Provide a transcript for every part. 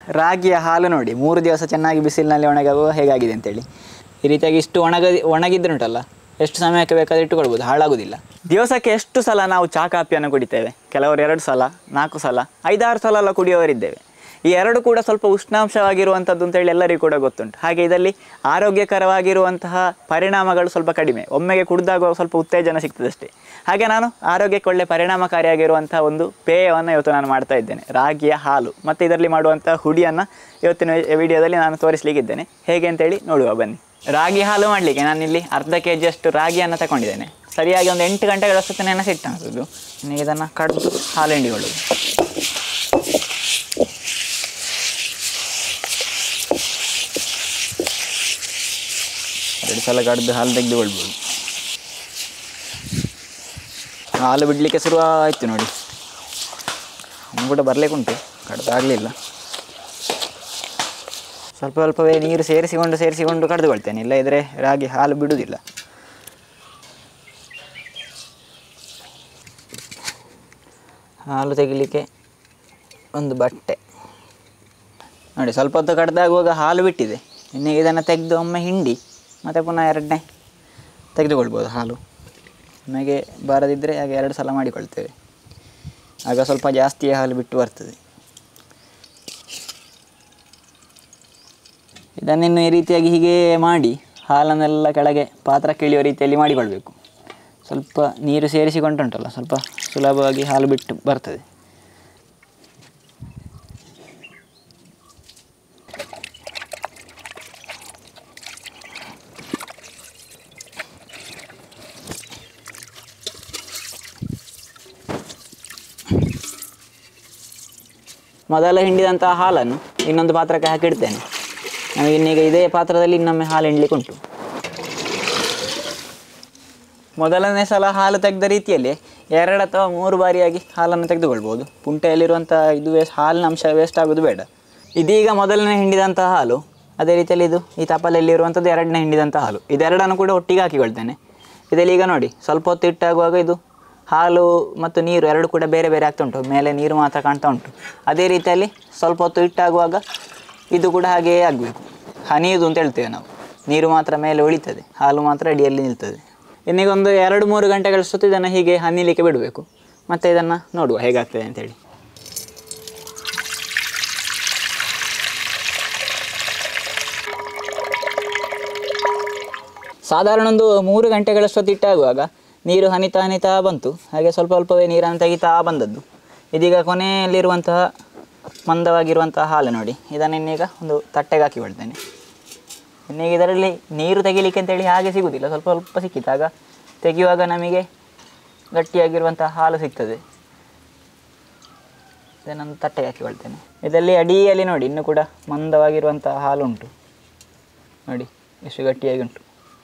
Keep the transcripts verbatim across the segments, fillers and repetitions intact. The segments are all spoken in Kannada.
ರಾಗಿಯ ಹಾಲು ನೋಡಿ ಮೂರು ದಿವಸ ಚೆನ್ನಾಗಿ ಬಿಸಿಲಿನಲ್ಲಿ ಒಣಗುವ ಹೇಗಾಗಿದೆ ಅಂತೇಳಿ. ಈ ರೀತಿಯಾಗಿ ಇಷ್ಟು ಒಣಗ ಒಣಗಿದ್ರುಂಟಲ್ಲ ಎಷ್ಟು ಸಮಯಕ್ಕೆ ಬೇಕಾದರೆ ಇಟ್ಟುಕೊಳ್ಬೋದು, ಹಾಳಾಗೋದಿಲ್ಲ. ದಿವಸಕ್ಕೆ ಎಷ್ಟು ಸಲ ನಾವು ಚಹಾ ಕಾಫಿಯನ್ನು ಕುಡಿತೇವೆ? ಕೆಲವರು ಎರಡು ಸಲ, ನಾಲ್ಕು ಸಲ, ಐದಾರು ಸಲ ಎಲ್ಲ ಕುಡಿಯೋರಿದ್ದೇವೆ. ಈ ಎರಡು ಕೂಡ ಸ್ವಲ್ಪ ಉಷ್ಣಾಂಶವಾಗಿರುವಂಥದ್ದು ಅಂತೇಳಿ ಎಲ್ಲರಿಗೂ ಕೂಡ ಗೊತ್ತುಂಟು. ಹಾಗೆ ಇದರಲ್ಲಿ ಆರೋಗ್ಯಕರವಾಗಿರುವಂತಹ ಪರಿಣಾಮಗಳು ಸ್ವಲ್ಪ ಕಡಿಮೆ. ಒಮ್ಮೆಗೆ ಕುಡಿದಾಗ ಸ್ವಲ್ಪ ಉತ್ತೇಜನ ಸಿಗ್ತದೆ ಅಷ್ಟೇ. ಹಾಗೆ ನಾನು ಆರೋಗ್ಯಕ್ಕೆ ಒಳ್ಳೆ ಪರಿಣಾಮಕಾರಿಯಾಗಿರುವಂಥ ಒಂದು ಪೇಯವನ್ನು ಇವತ್ತು ನಾನು ಮಾಡ್ತಾ ಇದ್ದೇನೆ, ರಾಗಿಯ ಹಾಲು. ಮತ್ತು ಇದರಲ್ಲಿ ಮಾಡುವಂಥ ಹುಡಿಯನ್ನು ಇವತ್ತಿನ ವಿಡಿಯೋದಲ್ಲಿ ನಾನು ತೋರಿಸಲಿಕ್ಕಿದ್ದೇನೆ. ಹೇಗೆ ಅಂತೇಳಿ ನೋಡುವ ಬನ್ನಿ. ರಾಗಿ ಹಾಲು ಮಾಡಲಿಕ್ಕೆ ನಾನಿಲ್ಲಿ ಅರ್ಧ ಕೆ ಜಿಯಷ್ಟು ರಾಗಿಯನ್ನು ತಗೊಂಡಿದ್ದೇನೆ. ಸರಿಯಾಗಿ ಒಂದು ಎಂಟು ಗಂಟೆಗಳಷ್ಟು ನೆನೆಸಿಟ್ಟದ್ದು. ಇನ್ನು ಇದನ್ನು ಕಡಿದು ಹಾಲು ಹಿಂಡಿಕೊಳ್ಳೋದು. ಎರಡು ಸಲ ಕಡಿದು ಹಾಲು ತೆಗೆದುಕೊಳ್ಬೋದು. ಹಾಲು ಬಿಡಲಿಕ್ಕೆ ಶುರು ಆಯಿತು ನೋಡಿ, ಇನ್ನು ಕೂಡ ಬರಲಿಕ್ಕೆ ಉಂಟು, ಕಡ್ದಾಗಲಿಲ್ಲ. ಸ್ವಲ್ಪ ಸ್ವಲ್ಪವೇ ನೀರು ಸೇರಿಸಿಕೊಂಡು ಸೇರಿಸಿಕೊಂಡು ಕಡಿದುಕೊಳ್ತೇನೆ, ಇಲ್ಲದಿದ್ದರೆ ರಾಗಿ ಹಾಲು ಬಿಡುವುದಿಲ್ಲ. ಹಾಲು ತೆಗಿಲಿಕ್ಕೆ ಒಂದು ಬಟ್ಟೆ ನೋಡಿ, ಸ್ವಲ್ಪ ಹೊತ್ತು ಕಡ್ದಾಗುವಾಗ ಹಾಲು ಬಿಟ್ಟಿದೆ. ಇನ್ನು ಇದನ್ನು ತೆಗೆದು ಒಮ್ಮೆ ಹಿಂಡಿ ಮತ್ತು ಪುನಃ ಎರಡನೇ ತೆಗೆದುಕೊಳ್ಬೋದು ಹಾಲು. ನಮಗೆ ಬಾರದಿದ್ದರೆ ಹಾಗೆ ಎರಡು ಸಲ ಮಾಡಿಕೊಳ್ತೇವೆ, ಆಗ ಸ್ವಲ್ಪ ಜಾಸ್ತಿ ಹಾಲು ಬಿಟ್ಟು ಬರ್ತದೆ. ಇದನ್ನಿನ್ನು ಈ ರೀತಿಯಾಗಿ ಹೀಗೆ ಮಾಡಿ ಹಾಲನ್ನೆಲ್ಲ ಕೆಳಗೆ ಪಾತ್ರ ಕೀಳಿಯೋ ರೀತಿಯಲ್ಲಿ ಮಾಡಿಕೊಳ್ಬೇಕು. ಸ್ವಲ್ಪ ನೀರು ಸೇರಿಸಿಕೊಂಡುಂಟಲ್ಲ ಸ್ವಲ್ಪ ಸುಲಭವಾಗಿ ಹಾಲು ಬಿಟ್ಟು ಬರ್ತದೆ. ಮೊದಲು ಹಿಂಡಿದಂತಹ ಹಾಲನ್ನು ಇನ್ನೊಂದು ಪಾತ್ರಕ್ಕೆ ಹಾಕಿಡ್ತೇನೆ. ನಮಗೆ ಇನ್ನೀಗ ಇದೇ ಪಾತ್ರದಲ್ಲಿ ಇನ್ನೊಮ್ಮೆ ಹಾಲು ಹಿಂಡ್ಲಿಕ್ಕೆ ಉಂಟು. ಮೊದಲನೇ ಸಲ ಹಾಲು ತೆಗೆದ ರೀತಿಯಲ್ಲಿ ಎರಡು ಅಥವಾ ಮೂರು ಬಾರಿಯಾಗಿ ಹಾಲನ್ನು ತೆಗೆದುಕೊಳ್ಬೋದು. ಪುಂಟೆಯಲ್ಲಿರುವಂಥ ಇದು ವೇಸ್ಟ್, ಹಾಲಿನ ಅಂಶ ವೇಸ್ಟ್ ಆಗೋದು ಬೇಡ. ಇದೀಗ ಮೊದಲನೇ ಹಿಂಡಿದಂಥ ಹಾಲು, ಅದೇ ರೀತಿಯಲ್ಲಿ ಇದು ಈ ತಪ್ಪಲಲ್ಲಿರುವಂಥದ್ದು ಎರಡನೇ ಹಿಂಡಿದಂಥ ಹಾಲು. ಇದೆರಡನ್ನು ಕೂಡ ಒಟ್ಟಿಗೆ ಹಾಕಿಕೊಳ್ತೇನೆ. ಇದರಲ್ಲಿ ಈಗ ನೋಡಿ ಸ್ವಲ್ಪ ಹೊತ್ತು ಇಟ್ಟಾಗುವಾಗ ಇದು ಹಾಲು ಮತ್ತು ನೀರು ಎರಡು ಕೂಡ ಬೇರೆ ಬೇರೆ ಆಗ್ತಾ ಉಂಟು, ಮೇಲೆ ನೀರು ಮಾತ್ರ ಕಾಣ್ತಾ ಉಂಟು. ಅದೇ ರೀತಿಯಲ್ಲಿ ಸ್ವಲ್ಪ ಹೊತ್ತು ಇಟ್ಟಾಗುವಾಗ ಇದು ಕೂಡ ಹಾಗೆಯೇ ಆಗಬೇಕು. ಹನಿಯುವುದು ಅಂತ ಹೇಳ್ತೇವೆ ನಾವು, ನೀರು ಮಾತ್ರ ಮೇಲೆ ಉಳಿತದೆ, ಹಾಲು ಮಾತ್ರ ಅಡಿಯಲ್ಲಿ ನಿಲ್ತದೆ. ಇನ್ನೀಗೊಂದು ಎರಡು ಮೂರು ಗಂಟೆಗಳಷ್ಟು ಇದನ್ನು ಹೀಗೆ ಹನಿಲಿಕ್ಕೆ ಬಿಡಬೇಕು. ಮತ್ತು ಇದನ್ನು ನೋಡುವ ಹೇಗಾಗ್ತದೆ ಅಂತೇಳಿ. ಸಾಧಾರಣ ಒಂದು ಮೂರು ಗಂಟೆಗಳಷ್ಟೊತ್ತು ಇಟ್ಟಾಗುವಾಗ ನೀರು ಹನಿತಾ ಹನಿತಾ ಬಂತು. ಹಾಗೆ ಸ್ವಲ್ಪ ಸ್ವಲ್ಪವೇ ನೀರನ್ನು ತೆಗಿತಾ ಬಂದದ್ದು. ಇದೀಗ ಕೊನೆಯಲ್ಲಿರುವಂತಹ ಮಂದವಾಗಿರುವಂತಹ ಹಾಲು ನೋಡಿ, ಇದನ್ನು ಇನ್ನೀಗ ಒಂದು ತಟ್ಟೆಗೆ ಹಾಕಿಕೊಳ್ತೇನೆ. ಇನ್ನೀಗ ಇದರಲ್ಲಿ ನೀರು ತೆಗಿಲಿಕ್ಕೆ ಅಂತೇಳಿ ಹಾಗೆ ಸಿಗುವುದಿಲ್ಲ, ಸ್ವಲ್ಪ ಸ್ವಲ್ಪ ಸಿಕ್ಕಿತಾಗ ತೆಗೆಯುವಾಗ ನಮಗೆ ಗಟ್ಟಿಯಾಗಿರುವಂತಹ ಹಾಲು ಸಿಗ್ತದೆ. ಇದನ್ನು ತಟ್ಟೆಗೆ ಹಾಕಿಕೊಳ್ತೇನೆ. ಇದರಲ್ಲಿ ಅಡಿಯಲ್ಲಿ ನೋಡಿ ಇನ್ನೂ ಕೂಡ ಮಂದವಾಗಿರುವಂತಹ ಹಾಲು ಉಂಟು ನೋಡಿ, ಎಷ್ಟು ಗಟ್ಟಿಯಾಗಿ ಉಂಟು.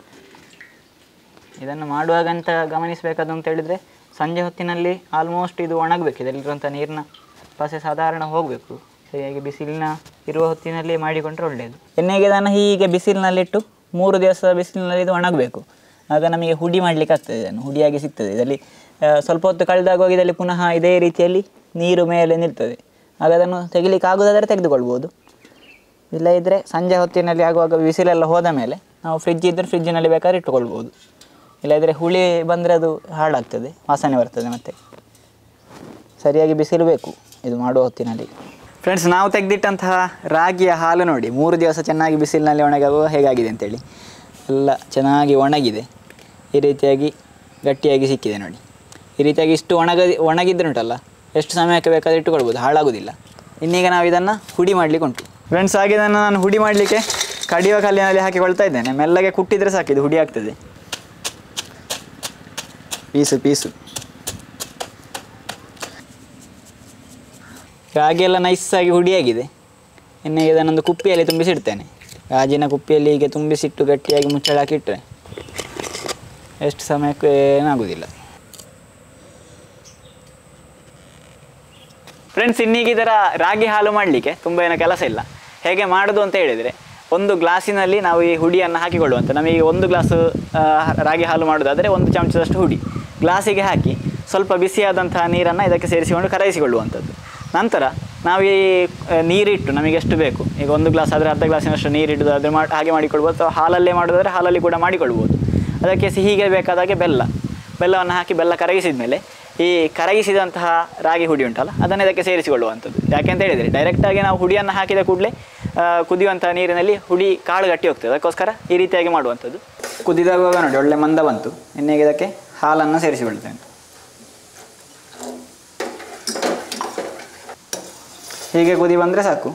ಇದನ್ನು ಮಾಡುವಾಗಂತ ಗಮನಿಸಬೇಕಾದ ಅಂತ ಹೇಳಿದರೆ ಸಂಜೆ ಹೊತ್ತಿನಲ್ಲಿ ಆಲ್ಮೋಸ್ಟ್ ಇದು ಒಣಗಬೇಕು. ಇದರಲ್ಲಿರುವಂಥ ನೀರಿನ ಪಸೆ ಸಾಧಾರಣ ಹೋಗಬೇಕು. ಸರಿಯಾಗಿ ಬಿಸಿಲಿನ ಇರುವ ಹೊತ್ತಿನಲ್ಲಿ ಮಾಡಿಕೊಂಡ್ರೆ ಒಳ್ಳೆಯದು. ಎಣ್ಣೆಗೆ ಇದನ್ನು ಹೀಗೆ ಬಿಸಿಲಿನಲ್ಲಿಟ್ಟು ಮೂರು ದಿವಸ ಬಿಸಿಲಿನಲ್ಲಿ ಇದು ಒಣಗಬೇಕು. ಆಗ ನಮಗೆ ಹುಡಿ ಮಾಡಲಿಕ್ಕೆ ಆಗ್ತದೆ, ಇದನ್ನು ಹುಡಿಯಾಗಿ ಸಿಗ್ತದೆ. ಇದರಲ್ಲಿ ಸ್ವಲ್ಪ ಹೊತ್ತು ಕಳೆದಾಗ ಇದರಲ್ಲಿ ಪುನಃ ಇದೇ ರೀತಿಯಲ್ಲಿ ನೀರು ಮೇಲೆ ನಿಲ್ತದೆ. ಆಗ ಅದನ್ನು ತೆಗಿಲಿಕ್ಕೆ ಆಗೋದಾದರೆ ತೆಗೆದುಕೊಳ್ಬೋದು. ಇಲ್ಲ ಇದ್ದರೆ ಸಂಜೆ ಹೊತ್ತಿನಲ್ಲಿ ಆಗುವಾಗ ಬಿಸಿಲೆಲ್ಲ ಹೋದ ಮೇಲೆ ನಾವು ಫ್ರಿಜ್ ಇದ್ದರೆ ಫ್ರಿಜ್ಜಿನಲ್ಲಿ ಬೇಕಾದ್ರೆ ಇಟ್ಟುಕೊಳ್ಬೋದು. ಇಲ್ಲದಿದ್ದರೆ ಹುಳಿ ಬಂದರೆ ಅದು ಹಾಳಾಗ್ತದೆ, ವಾಸನೆ ಬರ್ತದೆ. ಮತ್ತು ಸರಿಯಾಗಿ ಬಿಸಿಲು ಬೇಕು ಇದು ಮಾಡುವ ಹೊತ್ತಿನಲ್ಲಿ. ಫ್ರೆಂಡ್ಸ್, ನಾವು ತೆಗೆದಿಟ್ಟಂತಹ ರಾಗಿಯ ಹಾಲು ನೋಡಿ ಮೂರು ದಿವಸ ಚೆನ್ನಾಗಿ ಬಿಸಿಲಿನಲ್ಲಿ ಒಣಗುವ ಹೇಗಾಗಿದೆ ಅಂತೇಳಿ. ಎಲ್ಲ ಚೆನ್ನಾಗಿ ಒಣಗಿದೆ, ಈ ರೀತಿಯಾಗಿ ಗಟ್ಟಿಯಾಗಿ ಸಿಕ್ಕಿದೆ ನೋಡಿ. ಈ ರೀತಿಯಾಗಿ ಇಷ್ಟು ಒಣಗ ಒಣಗಿದ್ರುಂಟಲ್ಲ ಎಷ್ಟು ಸಮಯಕ್ಕೆ ಬೇಕಾದರೆ ಇಟ್ಟುಕೊಳ್ಬೋದು, ಹಾಳಾಗೋದಿಲ್ಲ. ಇನ್ನೀಗ ನಾವು ಇದನ್ನು ಹುಡಿ ಮಾಡಲಿಕ್ಕೆ ಉಂಟು. ಫ್ರೆಂಡ್ಸ್, ಹಾಗೆ ಇದನ್ನು ನಾನು ಹುಡಿ ಮಾಡಲಿಕ್ಕೆ ಕಡಿಯುವ ಕಲ್ಲಿನಲ್ಲಿ ಹಾಕಿಕೊಳ್ತಾ ಇದ್ದೇನೆ. ಮೆಲ್ಲಗೆ ಕುಟ್ಟಿದರೆ ಸಾಕಿದು ಹುಡಿ ಆಗ್ತದೆ. ಪೀಸು ಪೀಸು ರಾಗಿ ಎಲ್ಲ ನೈಸಾಗಿ ಹುಡಿಯಾಗಿದೆ. ಇನ್ನು ಇದನ್ನೊಂದು ಕುಪ್ಪಿಯಲ್ಲಿ ತುಂಬಿಸಿಡ್ತೇನೆ. ಗಾಜಿನ ಕುಪ್ಪಿಯಲ್ಲಿ ಹೀಗೆ ತುಂಬಿಸಿಟ್ಟು ಗಟ್ಟಿಯಾಗಿ ಮುಚ್ಚಳ ಹಾಕಿಟ್ಟರೆ ಎಷ್ಟು ಸಮಯಕ್ಕೂ ಏನಾಗೋದಿಲ್ಲ. ಫ್ರೆಂಡ್ಸ್, ಇನ್ನೀಗ ಇದರ ರಾಗಿ ಹಾಲು ಮಾಡಲಿಕ್ಕೆ ತುಂಬ ಏನೋ ಕೆಲಸ ಇಲ್ಲ. ಹೇಗೆ ಮಾಡೋದು ಅಂತ ಹೇಳಿದರೆ, ಒಂದು ಗ್ಲಾಸಿನಲ್ಲಿ ನಾವು ಈ ಹುಡಿಯನ್ನು ಹಾಕಿಕೊಳ್ಳುವಂಥ, ನಮಗೆ ಒಂದು ಗ್ಲಾಸು ರಾಗಿ ಹಾಲು ಮಾಡೋದಾದರೆ ಒಂದು ಚಮಚದಷ್ಟು ಹುಡಿ ಗ್ಲಾಸಿಗೆ ಹಾಕಿ ಸ್ವಲ್ಪ ಬಿಸಿಯಾದಂತಹ ನೀರನ್ನು ಇದಕ್ಕೆ ಸೇರಿಸಿಕೊಂಡು ಕರಗಿಸಿಕೊಳ್ಳುವಂಥದ್ದು. ನಂತರ ನಾವು ಈ ನೀರಿಟ್ಟು ನಮಗೆ ಎಷ್ಟು ಬೇಕು, ಈಗ ಒಂದು ಗ್ಲಾಸ್ ಆದರೆ ಅರ್ಧ ಗ್ಲಾಸಿನಷ್ಟು ನೀರಿಟ್ಟು ಅದ್ರ ಮಾಡಿ ಹಾಗೆ ಮಾಡಿಕೊಳ್ಬೋದು, ಅಥವಾ ಹಾಲಲ್ಲೇ ಮಾಡೋದಾದರೆ ಹಾಲಲ್ಲಿ ಕೂಡ ಮಾಡಿಕೊಳ್ಬೋದು. ಅದಕ್ಕೆ ಸಿಹಿಗೆ ಬೇಕಾದಾಗೆ ಬೆಲ್ಲ ಬೆಲ್ಲವನ್ನು ಹಾಕಿ ಬೆಲ್ಲ ಕರಗಿಸಿದ ಮೇಲೆ ಈ ಕರಗಿಸಿದಂತಹ ರಾಗಿ ಹುಡಿ ಉಂಟಲ್ಲ ಅದನ್ನು ಇದಕ್ಕೆ ಸೇರಿಸಿಕೊಳ್ಳುವಂಥದ್ದು. ಯಾಕೆಂತ ಹೇಳಿದರೆ ಡೈರೆಕ್ಟಾಗಿ ನಾವು ಹುಡಿಯನ್ನು ಹಾಕಿದ ಕೂಡಲೇ ಕುದಿಯುವಂಥ ನೀರಿನಲ್ಲಿ ಹುಡಿ ಕಾಳು ಗಟ್ಟಿ ಹೋಗ್ತದೆ, ಅದಕ್ಕೋಸ್ಕರ ಈ ರೀತಿಯಾಗಿ ಮಾಡುವಂಥದ್ದು. ಕುದಿದಾಗುವಾಗ ನೋಡಿ ಒಳ್ಳೆ ಮಂದ ಬಂತು, ಎಣ್ಣೆಗೆ ಇದಕ್ಕೆ ಹಾಲನ್ನು ಸೇರಿಸಿಕೊಳ್ತೇನೆ. ಹೀಗೆ ಕುದಿ ಬಂದರೆ ಸಾಕು.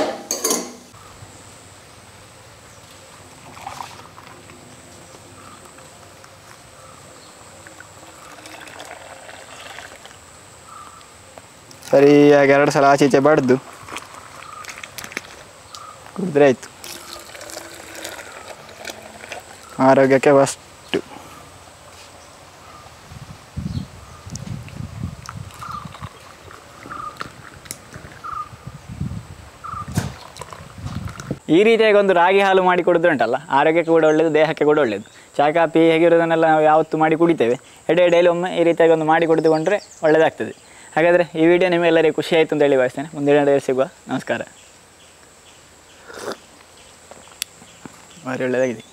ಸರಿಯಾಗಿ ಎರಡು ಸಲ ಆಚೀಚೆ ಬಡ್ದು ಕುಡಿದ್ರೆ ಆಯಿತು. ಆರೋಗ್ಯಕ್ಕೆ ಫಸ್ಟು. ಈ ರೀತಿಯಾಗಿ ಒಂದು ರಾಗಿ ಹಾಲು ಮಾಡಿ ಕುಡಿದ್ರೆ ಉಂಟಲ್ಲ ಆರೋಗ್ಯಕ್ಕೆ ಕೂಡ ಒಳ್ಳೆಯದು, ದೇಹಕ್ಕೆ ಕೂಡ ಒಳ್ಳೆಯದು. ಚಾ ಕಾಪಿ ಹೇಗಿರೋದನ್ನೆಲ್ಲ ನಾವು ಯಾವತ್ತೂ ಮಾಡಿ ಕುಡಿತೇವೆ, ಎಡೆ ಎಡೆಯಲ್ಲಿ ಒಮ್ಮೆ ಈ ರೀತಿಯಾಗಿ ಒಂದು ಮಾಡಿ ಕುಡಿದುಕೊಂಡ್ರೆ ಒಳ್ಳೆಯದಾಗ್ತದೆ. ಹಾಗಾದರೆ ಈ ವಿಡಿಯೋ ನಿಮ್ಮೆಲ್ಲರಿಗೂ ಖುಷಿ ಆಯಿತು ಅಂತ ಹೇಳಿ ಭಾವಿಸ್ತೇನೆ. ಮುಂದಿನ ಡೇ ಸಿಗುವ. ನಮಸ್ಕಾರ. ಭಾರಿ ಒಳ್ಳೆಯದಾಗಿದೆ.